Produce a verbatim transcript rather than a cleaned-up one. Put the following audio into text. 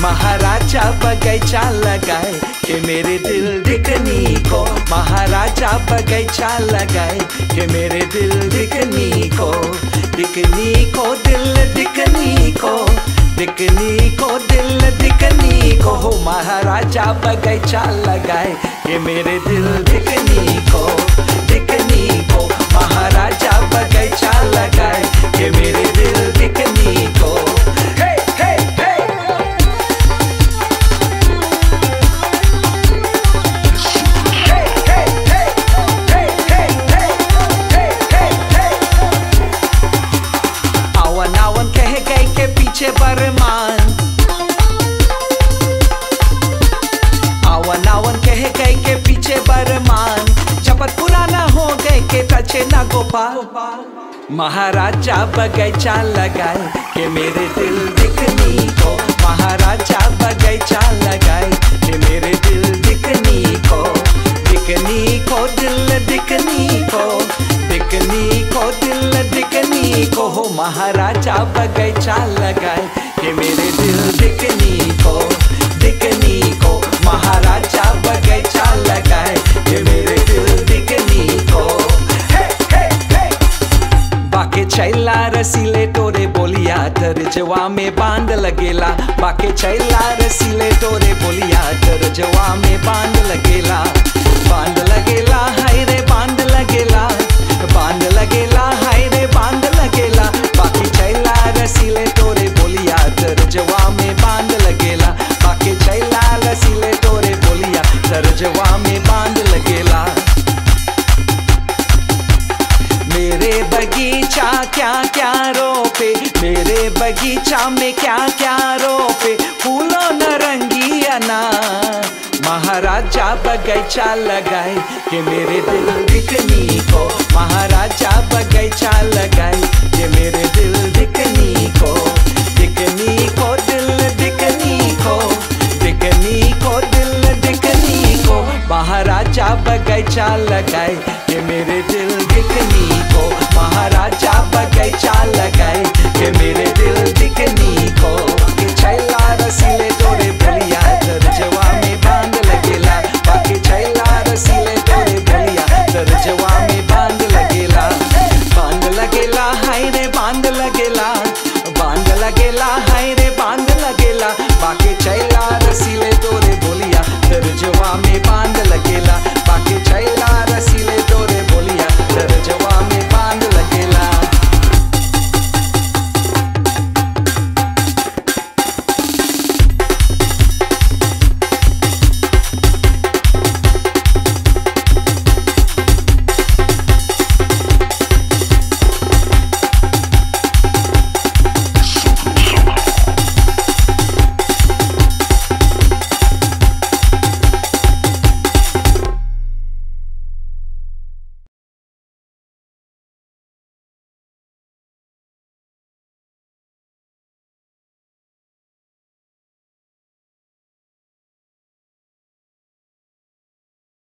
महाराजा बगीचा लगाए कि मेरे दिल दिखनी को। महाराजा बगीचा लगाए कि मेरे दिल दिखनी को। दिखनी को दिल दिखनी को, दिखनी को दिल दिखनी को। हो महाराजा बगीचा लगाए कि मेरे दिल दिखनी को, दिखनी को। महाराजा बगीचा लगाए कि मेरे दिल दिखनी को। पीछे बरमान आवन आवन कह गए के पीछे बरमान, जब पुराना हो गए के तचे ना गोपाल। महाराजा बगीचा लगाए कि मेरे दिल दिखनी को। महाराजा बगीचा लगाए कि मेरे दिल दिखनी को। दिखनी को दिल दिखनी को, दिखनी को दिल दिखनी को। हो महाराजा बगीचा लगाए कि मेरे दिल दिखनी को, दिखनी को। महाराजा बगीचा लगाए कि मेरे दिल दिखनी को। हे हे हे बाके छैला रसीले तोरे बोलिया तरजवा में बांध लगेला। बाके छैला रसीले तोरे बोलिया तरजवा में बांध लगेला। बांध लगेला हाय रे बांध लगेला, बांध लगेला हाय रे बांध लगेला। बाकी छैला रसीले तोरे बोलिया तरजवा में बांध लगेला। बाकी छैला रसीले तोरे बोलिया तरजवा में बांध लगेला। मेरे बगीचा क्या क्या रोपे, मेरे बगीचा में क्या क्या रोपे। फूलों नरंगिया ना महाराजा बगीचा लगाए कि मेरे दिल दिखनी